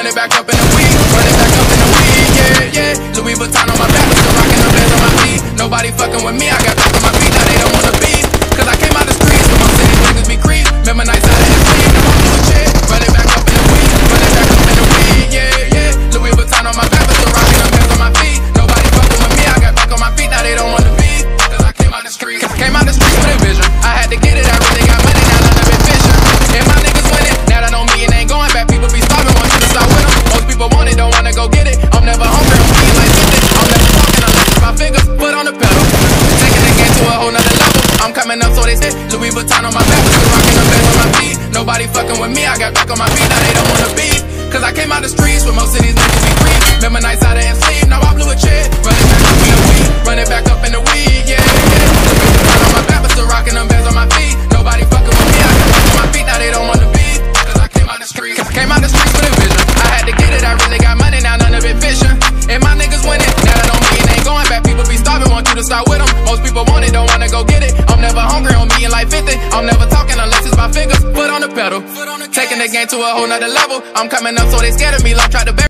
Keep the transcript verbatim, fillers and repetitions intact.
run it back up in the week, run it back up in the week, yeah, yeah. Louis Vuitton on my back, but still rocking the bands on my feet. Nobody fucking with me, I got back on my feet, now they don't wanna be. Cause I came out the streets, but most of these niggas be creep. Remember nights out in the street, no I'm doing shit. Run it back up in the week, run it back up in the week, yeah, yeah. Louis Vuitton on my back, but still rocking the bands on my feet. Nobody fucking with me, I got back on my feet, now they don't wanna be. Cause I came out the streets, came out the streets with a vision. I had to get it, I really got money, now none of it vision. And my niggas winning, now that on me, it ain't going back. People be starving, want you to start with them. Most people want it, don't wanna go get it. I'm never hungry, I'm eating like fifty. I'm never talking unless it's my fingers, foot on the pedal. Taking the game to a whole nother level. I'm coming up, so they say Louis Vuitton on my back, but still rocking the bands on my feet. Nobody fucking with me, I got back on my feet, now they don't wanna be. Cause I came out the streets with most of these niggas be creep. Remember nights out in sleep, now I blew a chick. Run it back up in the week, run it back up in the week, yeah, yeah. Louis Vuitton on my back, but still rocking them bands on my feet. Nobody fucking with me, I got back on my feet, now they don't wanna be. Cause I came out the streets, came out the streets with a vision. I had to get it, I really got money, now none of it vision. And my niggas winning, now that on me, it ain't going back. People be starving, want you to start with them. Most people want it, don't wanna go get it. I'm never hungry, I'm eating like fifty. I'm never talking unless it's my fingers, foot on the pedal. Taking the game to a whole nother level. I'm coming up, so they scared of me, like try to bury